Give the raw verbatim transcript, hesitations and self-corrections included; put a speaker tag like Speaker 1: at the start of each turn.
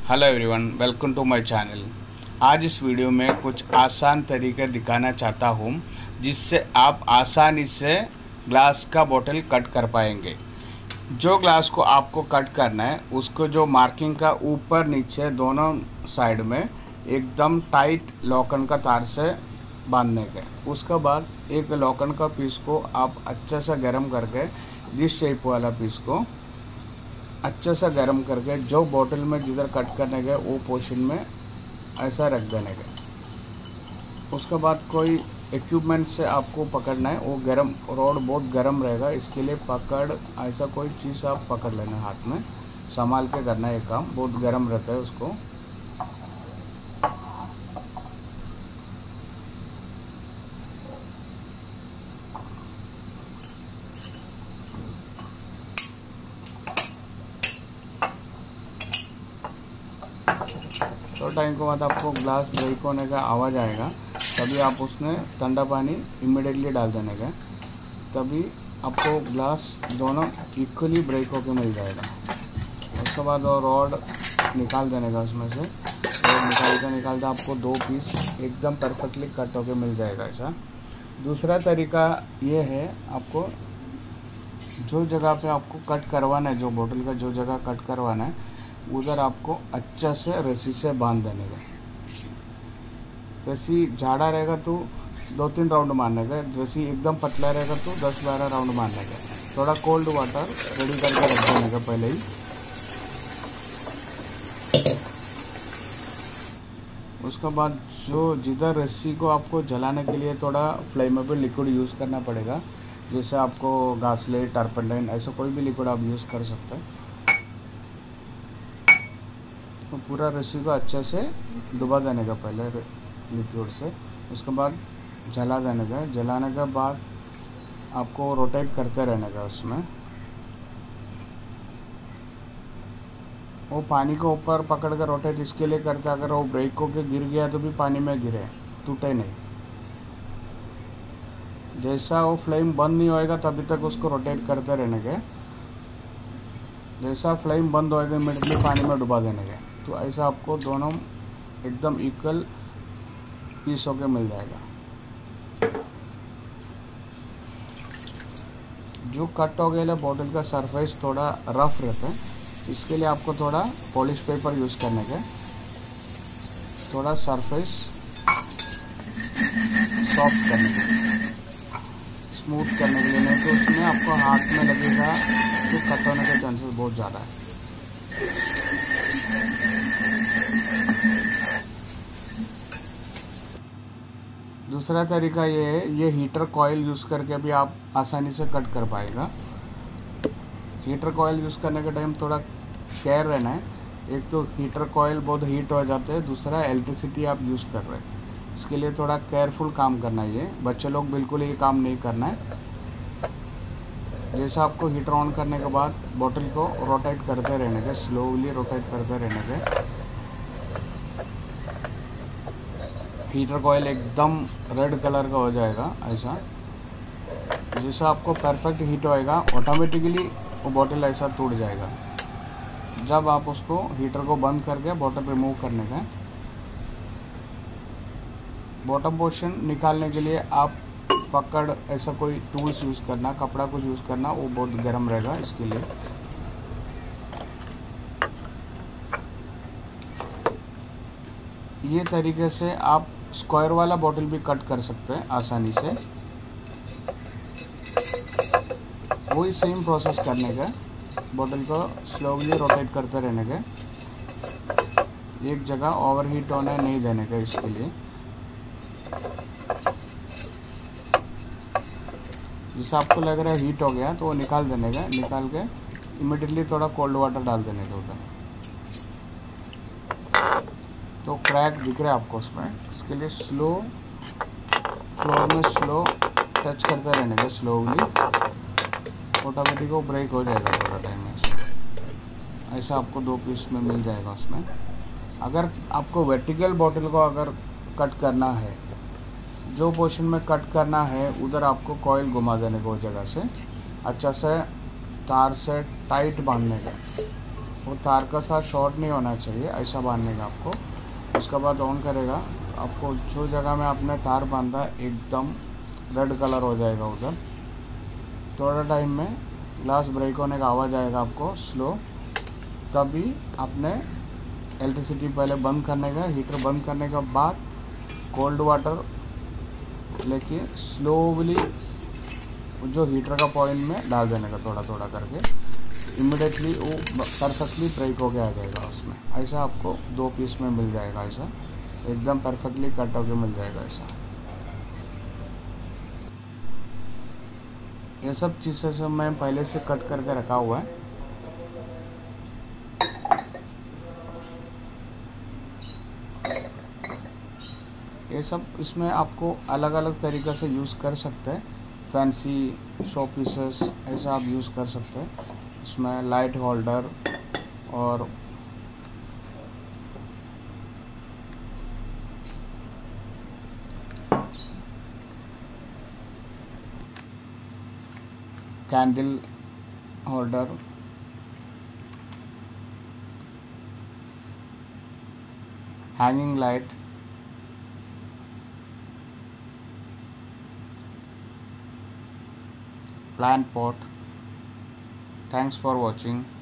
Speaker 1: Hello everyone, welcome to my channel. आज इस video में कुछ आसान तरीके दिखाना चाहता हूँ जिससे आप आसानी से ग्लास का बोतल कट कर पाएंगे। जो ग्लास को आपको कट करना है उसको जो मार्किंग का ऊपर नीचे दोनों साइड में एकदम टाइट लॉकन का तार से बांधने के, उसके बाद एक लॉकन का पीस को आप अच्छे से गर्म करके जिस शेप वाला पीस को अच्छे से गर्म करके जो बोतल में जिधर कट करने गए वो पोर्शन में ऐसा रख देने का। उसके बाद कोई इक्विपमेंट से आपको पकड़ना है, वो गरम रॉड बहुत गरम रहेगा, इसके लिए पकड़ ऐसा कोई चीज़ आप पकड़ लेना, हाथ में संभाल के करना है। काम बहुत गरम रहता है उसको। तो टाइम के बाद आपको ग्लास ब्रेक होने का आवाज़ आएगा, तभी आप उसमें ठंडा पानी इमीडिएटली डाल देने का, तभी आपको ग्लास दोनों इक्वली ब्रेक होकर मिल जाएगा। उसके बाद वो रॉड निकाल देने का, उसमें से रॉड निकालते निकालते आपको दो पीस एकदम परफेक्टली कट होकर मिल जाएगा ऐसा। दूसरा तरीका ये है, आपको जो जगह पे आपको कट करवाना है, जो बोतल का जो जगह कट करवाना है उधर आपको अच्छा से रस्सी से बांध देने का। रस्सी झाड़ा रहेगा तो दो तीन राउंड मारने का, रस्सी एकदम पतला रहेगा तो दस बारह राउंड मारने का। थोड़ा कोल्ड वाटर रेडी करके रख देने का पहले ही। उसके बाद जो जिधर रस्सी को आपको जलाने के लिए थोड़ा फ्लेमेबल लिक्विड यूज़ करना पड़ेगा, जैसे आपको गासलेट, टर्पेंटाइन, ऐसा कोई भी लिक्विड आप यूज़ कर सकते हैं। तो पूरा रस्सी को अच्छे से डुबा देने का पहले लिक्विड से, उसके बाद जला देने का। जलाने के बाद आपको रोटेट करते रहने का उसमें। वो पानी को ऊपर पकड़ कर रोटेट इसके लिए करते, अगर वो ब्रेक होके गिर गया तो भी पानी में गिरे, टूटे नहीं। जैसा वो फ्लेम बंद नहीं होएगा तभी तक उसको रोटेट करते रहने के। जैसा फ्लेम बंद होएगा इमीडिएटली पानी में डुबा देने के। तो ऐसा आपको दोनों एकदम इक्वल पीस होके मिल जाएगा। जो कट हो गया बोतल का सरफेस थोड़ा रफ रहता है, इसके लिए आपको थोड़ा पॉलिश पेपर यूज़ करने का, थोड़ा सरफेस सॉफ्ट करने का, स्मूथ करने के लिए। नहीं तो उसमें आपको हाथ में लगेगा तो कट होने के चांसेस बहुत ज़्यादा है। दूसरा तरीका ये है, ये हीटर कॉइल यूज़ करके भी आप आसानी से कट कर पाएगा। हीटर कॉइल यूज़ करने के टाइम थोड़ा केयर रहना है। एक तो हीटर कॉइल बहुत हीट हो जाते हैं, दूसरा इलेक्ट्रिसिटी आप यूज़ कर रहे हैं, इसके लिए थोड़ा केयरफुल काम करना है। ये बच्चे लोग बिल्कुल ये काम नहीं करना है। जैसा आपको हीटर ऑन करने के बाद बोतल को रोटेट करते रहने के, स्लोली रोटेट करते रहने के। हीटर कॉइल एकदम रेड कलर का हो जाएगा ऐसा। जैसा आपको परफेक्ट हीट होएगा ऑटोमेटिकली वो बोतल ऐसा टूट जाएगा। जब आप उसको हीटर को बंद करके बोतल रिमूव करने का, बॉटम पोर्शन निकालने के लिए आप पकड़ ऐसा कोई टूल्स यूज़ करना, कपड़ा कुछ यूज़ करना, वो बहुत गर्म रहेगा इसके लिए। ये तरीके से आप स्क्वायर वाला बोतल भी कट कर सकते हैं आसानी से। वही सेम प्रोसेस करने का, बोतल को स्लोली रोटेट करते रहने का, एक जगह ओवरहीट होने नहीं देने का। इसके लिए जैसे आपको लग रहा है हीट हो गया तो वो निकाल देने का, निकाल के इमीडिएटली थोड़ा कोल्ड वाटर डाल देने का उधर। तो क्रैक दिख रहा है आपको उसमें, इसके लिए स्लो फ्लोर में स्लो टच करते रहने का, स्लोली ऑटोमेटिक वो ब्रेक हो जाएगा थोड़ा टाइम में। ऐसा आपको दो पीस में मिल जाएगा उसमें। अगर आपको वर्टिकल बोतल को अगर कट करना है, जो पोर्शन में कट करना है उधर आपको कॉइल घुमा देने को जगह से अच्छा से तार से टाइट बांधने का। वो तार का साथ शॉर्ट नहीं होना चाहिए, ऐसा बांधने का आपको। उसके बाद ऑन करेगा, आपको जो जगह में आपने तार बांधा एकदम रेड कलर हो जाएगा उधर। थोड़ा टाइम में ग्लास ब्रेक होने का आवाज़ आएगा आपको स्लो, तभी आपने इलेक्ट्रिसिटी पहले बंद करने का, हीटर बंद करने के बाद कोल्ड वाटर लेके स्लोली जो हीटर का पॉइंट में डाल देने का, थोड़ा थोड़ा करके। इमिडिएटली वो परफेक्टली ब्रेक होके आ जाएगा उसमें। ऐसा आपको दो पीस में मिल जाएगा, ऐसा एकदम परफेक्टली कट होके मिल जाएगा ऐसा। ये सब चीज़ें से मैं पहले से कट करके रखा हुआ है। ये सब इसमें आपको अलग अलग तरीक़े से यूज़ कर सकते हैं। फैंसी शो पीसेस ऐसा आप यूज़ कर सकते हैं। इसमें लाइट होल्डर और candle holder, hanging light, plant pot. Thanks for watching.